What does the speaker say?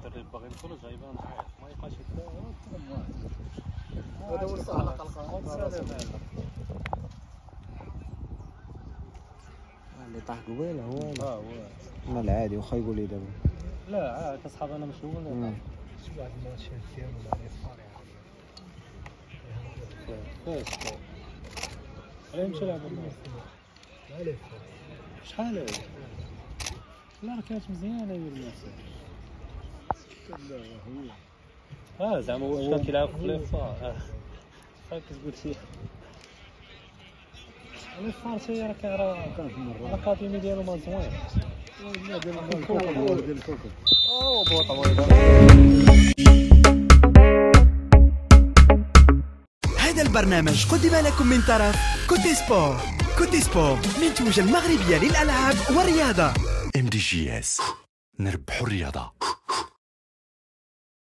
الشريف باغي يخرج غيبان صحيح ما يبقاش هذا هو الصح. اللي طاح قبيله هو هو انا العادي واخا يقول لي دابا لا عاد كصحاب انا مش هو ولا شي واحد الماتشات ديالو مع لي فار فاش غادي نمشي نلعبوا مع لي فار شحال هادي لا راه كانت مزيانه هي الناس زعما واش كان كيلعب في لي فار كتقول شي لي فار حتى هي راه كان في مره الاكاديمي ديالو ما زوين ديال الكوكب هذا البرنامج قدم لكم من طرف كوتي سبور. كوتي سبور منتوجة المغربية للألعاب والرياضة. MDGS نربحوا الرياضة.